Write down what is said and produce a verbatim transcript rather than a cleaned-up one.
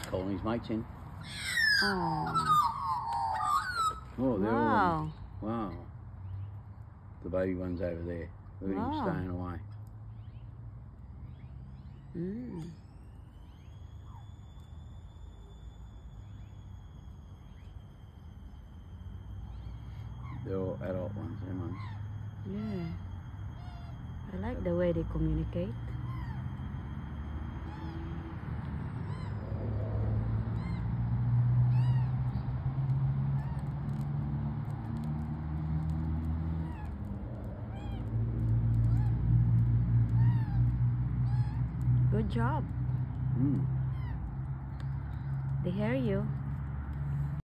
calling his mates in. Oh. Oh, they're Wow. all... Wow. The baby one's over there. Look at Wow. him staying away. Mm. They're all adult ones, them ones. Yeah. I like the way they communicate. Good job. Mm. They hear you.